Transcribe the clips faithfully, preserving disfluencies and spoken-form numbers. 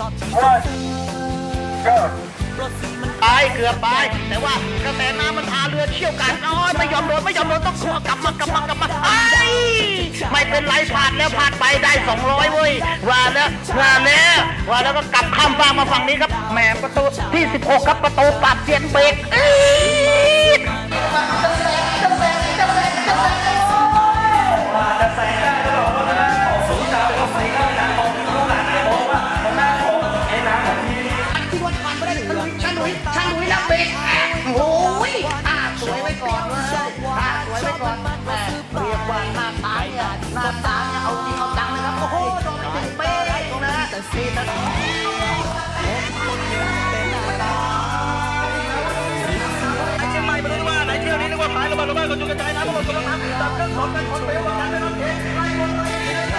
ไปเกือบไปแต่ว่ากระแสน้ำมันพาเรือเชี่ยวกันอ๋อไม่ยอมโดนไม่ยอมโดนต้องกลับมากลับมากลับมาไอ้ไม่เป็นไรผ่านแล้วผ่านไปได้สองร้อยเว้ยว่าแล้วว่าแล้วว่าแล้วก็กลับข้ามฝั่งมาฝั่งนี้ครับแหมประตูที่สิบหกครับประตูปราบเซียนเบรกโอ้ยอ่าสวยไว้ก่อนเลยอ่าสวยไว้ก่อนแม่เรียกว่าหน้าตาเนี่ยหน้าตาเนี่ยเอาจริงเอาจังนะครับโอ้โหโดนไปถึงเป๊ะนะแต่ซีนนะไอ้เชียงใหม่ไม่รู้ว่าไหนเที่ยวนี้นึกว่าขายระเบิดระเบิดก็จุกกระจายน้ำระเบิดระเบิดน้ำตับเครื่องสอนกันคนเปรี้ยวกันไม่ต้องเก่งไล่หมดเลย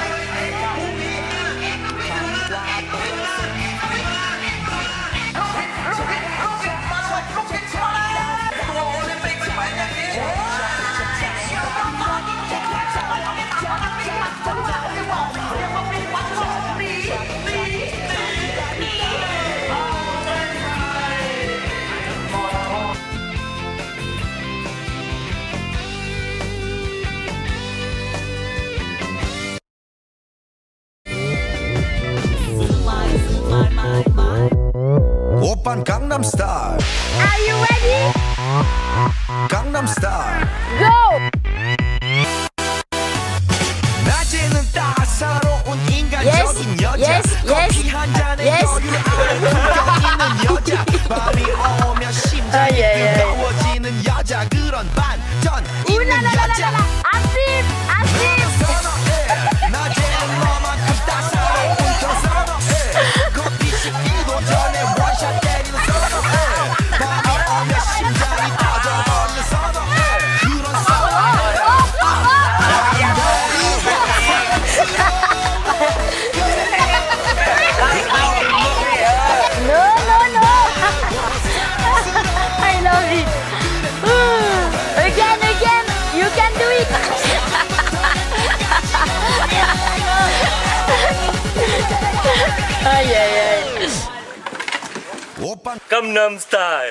오빤 강남스타일 Are you ready? 강남스타일 Go! 낮에는 따사로운 인간적인 yes, 여자 yes, 커피 yes, 한 잔에 yes. 여유를 아는 여자 밤이 오면 심장이 뜨거워지는 여자 그런 반전 있는 여자 아심! 아심! 낮에는 너만큼 따사로운 저 선어해 커피 식기도 전에 원샷 때리는 선어해 밤이 오면 심장이 터져버리는 선어해 그런 선어해 No, no, no! I love it! Again, again! You can do it! Ay, ay, ay. 오빤 강남 스타일.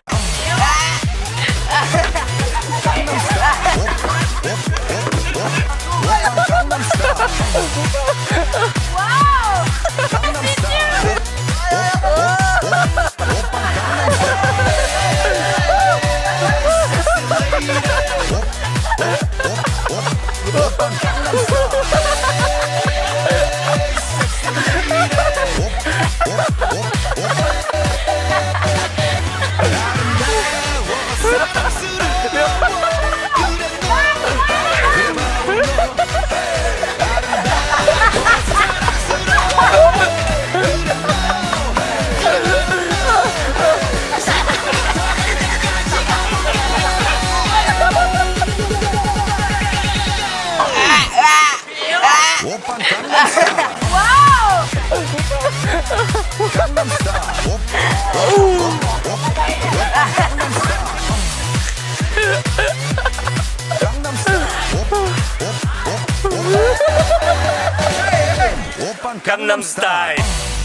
Wow! 오빤 강남스타일 Wow! 강남스타일 강남 스타일.